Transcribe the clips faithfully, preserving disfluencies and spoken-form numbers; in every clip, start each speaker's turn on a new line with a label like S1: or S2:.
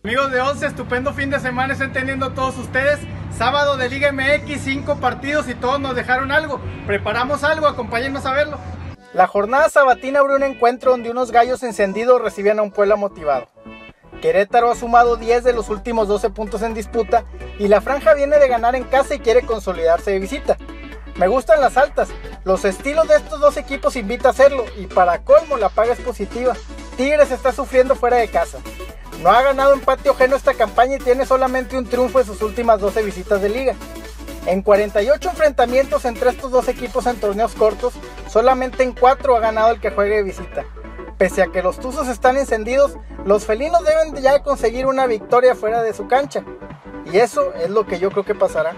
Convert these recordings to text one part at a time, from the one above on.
S1: Amigos de once, estupendo fin de semana estén teniendo todos ustedes. Sábado de Liga M X, cinco partidos y todos nos dejaron algo. Preparamos algo, acompáñennos a verlo. La jornada sabatina abrió un encuentro donde unos gallos encendidos recibían a un Puebla motivado. Querétaro ha sumado diez de los últimos doce puntos en disputa y la franja viene de ganar en casa y quiere consolidarse de visita. Me gustan las altas, los estilos de estos dos equipos invita a hacerlo y para colmo la paga es positiva. Tigres está sufriendo fuera de casa. No ha ganado empate ajeno esta campaña y tiene solamente un triunfo en sus últimas doce visitas de liga. En cuarenta y ocho enfrentamientos entre estos dos equipos en torneos cortos, solamente en cuatro ha ganado el que juegue de visita. Pese a que los tuzos están encendidos, los felinos deben ya de conseguir una victoria fuera de su cancha. Y eso es lo que yo creo que pasará.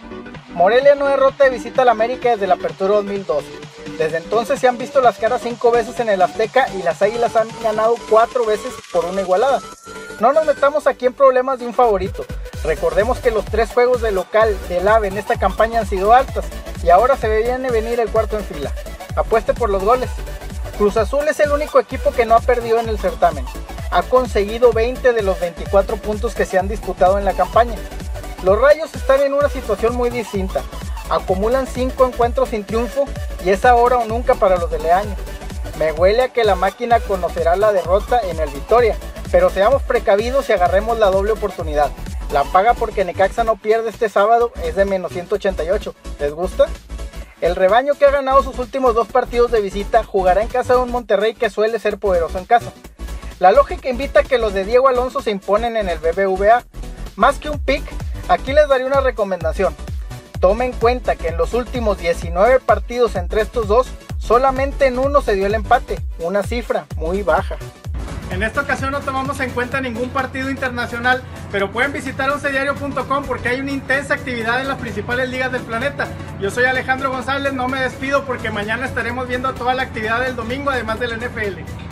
S1: Morelia no derrota de visita al América desde la apertura dos mil doce. Desde entonces se han visto las caras cinco veces en el Azteca y las Águilas han ganado cuatro veces por una igualada. No nos metamos aquí en problemas de un favorito. Recordemos que los tres juegos de local del AVE en esta campaña han sido altas y ahora se viene venir el cuarto en fila. Apueste por los goles. Cruz Azul es el único equipo que no ha perdido en el certamen. Ha conseguido veinte de los veinticuatro puntos que se han disputado en la campaña. Los Rayos están en una situación muy distinta. Acumulan cinco encuentros sin triunfo y es ahora o nunca para los de Leaño. Me huele a que la máquina conocerá la derrota en el Victoria, pero seamos precavidos y agarremos la doble oportunidad. La paga porque Necaxa no pierde este sábado es de menos ciento ochenta y ocho. ¿Les gusta? El rebaño que ha ganado sus últimos dos partidos de visita jugará en casa de un Monterrey que suele ser poderoso en casa. La lógica invita a que los de Diego Alonso se imponen en el B B V A. Más que un pick, aquí les daré una recomendación. Tome en cuenta que en los últimos diecinueve partidos entre estos dos, solamente en uno se dio el empate, una cifra muy baja. En esta ocasión no tomamos en cuenta ningún partido internacional, pero pueden visitar once diario punto com porque hay una intensa actividad en las principales ligas del planeta. Yo soy Alejandro González, no me despido porque mañana estaremos viendo toda la actividad del domingo además del N F L.